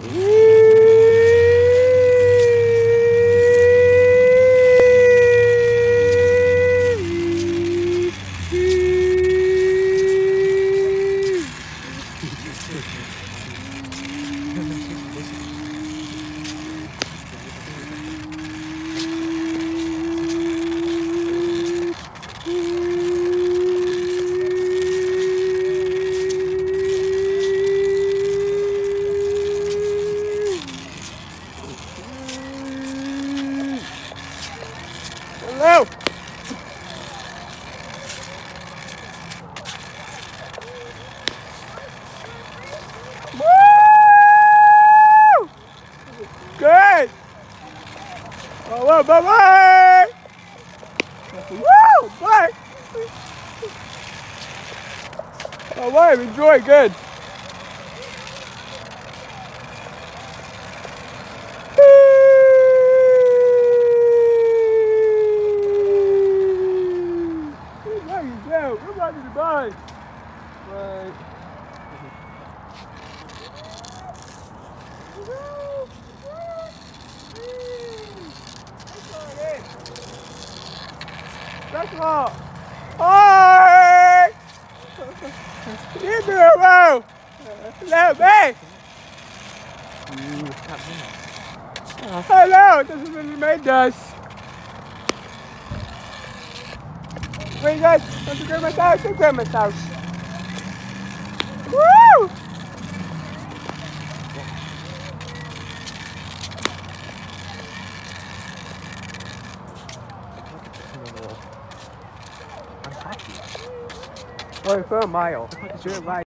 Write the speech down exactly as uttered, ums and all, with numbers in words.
Hello. Woo! Good. Oh, well, bye bye. Woo! Bye. Oh, bye. Enjoy. Good. There you go. We're ready to buy. Right. That's all. Hi! You do it well. Hello, me. Hello, it doesn't really make us. Wait, guys, come to Grandma's house. Come to Grandma's house. Woo! I'm happy. Oh, for a mile. Sure, bye.